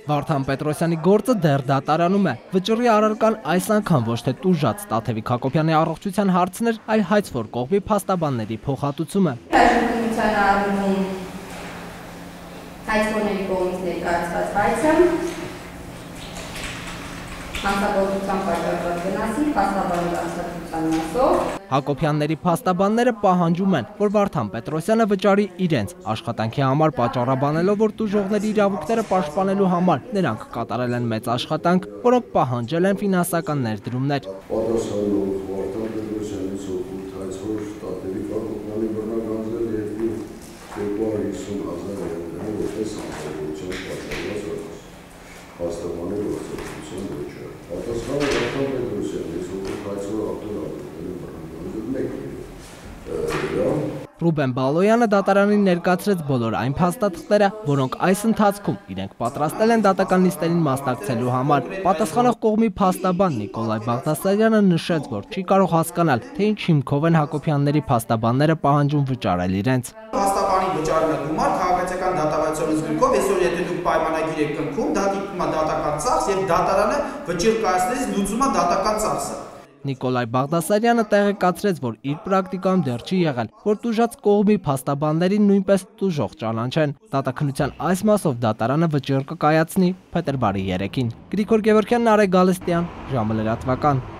Վարդան Պետրոսյանի գործը դեռ դատարանում է։ Վճռի առարկան այս անգամ ոչ թե տուժած Տաթևիկ Հակոբյանի առողջության հարցն էր, այլ հայցվոր կողմի փաստաբանների փոխհատուցումը։ Հայցվորների կողմից ներկայացված հայցը հանցագործության պատճառված վնասի փաստաբանի դասակցության մասով Հակոբյանների փաստաբանները պահանջում են, որ Վարդան Պետրոսյանը վճարի իրենց աշխատանքի համար պատճառաբանելով, որ տուժողների իրավունքները պաշտպանելու համար նրանք կատարել են մեծ աշխատանք, որոնք պահանջել են ֆինանսական ներդրումներ։ Ռուբեն Բալոյանը դատարանին ներկայացրեց բոլոր այն փաստաթղթերը, որոնք այս ընթացքում իրենք պատրաստել են դատական նիստերին մասնակցելու համար։ Պատասխանող կողմի փաստաբան Նիկոլայ Բաղդասարյանը նշեց, որ չի կարող հասկանալ, թե ինչ հիմքով են Հակոբյանների փաստաբանները պահանջում վճարել իրենց։ Փաստաբանի վճարումը գումար քաղաքացիական դատավարության զույգով, այսօր եթե դուք պայմանագիր եք կնքում, դա դիտում է դատական ծախս եւ դատարանը վճիռ կայացնելիս լուծում է դատական ծախսը։ Նիկոլայ Բաղդասարյանը տեղեկացրեց, որ իր պրակտիկայում դեռ չի եղել, որ տուժած կողմի փաստաբաններին նույնպես տուժող ճանաչեն։ Դատաքննության այս մասով դատարանը վճիռ կկայացնի փետրվարի 3-ին։ Գրիգոր Գևորգյան, Նարեկ Գալստյան, ժամը լրատվական։